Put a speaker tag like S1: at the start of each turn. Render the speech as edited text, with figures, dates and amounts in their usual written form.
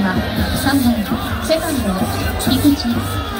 S1: は3番セカンド入り口